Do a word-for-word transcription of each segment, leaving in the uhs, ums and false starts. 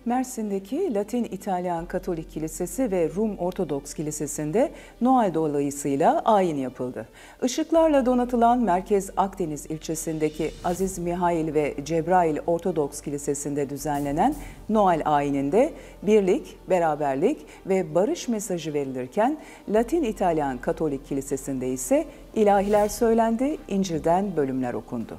Mersin'deki Latin İtalyan Katolik Kilisesi ve Rum Ortodoks Kilisesi'nde Noel dolayısıyla ayin yapıldı. Işıklarla donatılan Merkez Akdeniz ilçesindeki Aziz Mihail ve Cebrail Ortodoks Kilisesi'nde düzenlenen Noel ayininde birlik, beraberlik ve barış mesajı verilirken Latin İtalyan Katolik Kilisesi'nde ise ilahiler söylendi, İncil'den bölümler okundu.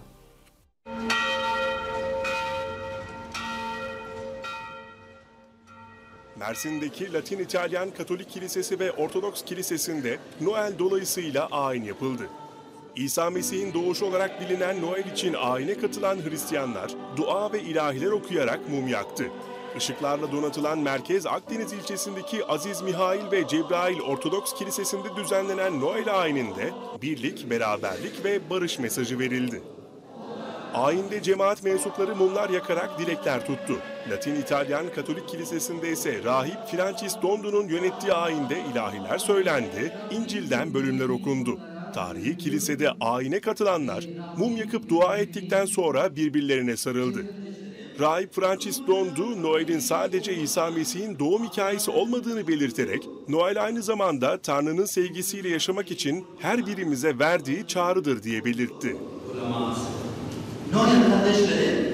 Mersin'deki Latin İtalyan Katolik Kilisesi ve Ortodoks Kilisesi'nde Noel dolayısıyla ayin yapıldı. İsa Mesih'in doğuşu olarak bilinen Noel için ayine katılan Hristiyanlar dua ve ilahiler okuyarak mum yaktı. Işıklarla donatılan Merkez Akdeniz ilçesindeki Aziz Mihail ve Cebrail Ortodoks Kilisesi'nde düzenlenen Noel ayininde birlik, beraberlik ve barış mesajı verildi. Ayinde cemaat mensupları mumlar yakarak dilekler tuttu. Latin İtalyan Katolik Kilisesi'nde ise rahip Francis Dondu'nun yönettiği ayinde ilahiler söylendi, İncil'den bölümler okundu. Tarihi kilisede ayine katılanlar mum yakıp dua ettikten sonra birbirlerine sarıldı. Rahip Francis Dondu, Noel'in sadece İsa Mesih'in doğum hikayesi olmadığını belirterek, Noel aynı zamanda Tanrı'nın sevgisiyle yaşamak için her birimize verdiği çağrıdır diye belirtti. Noi a Cadestre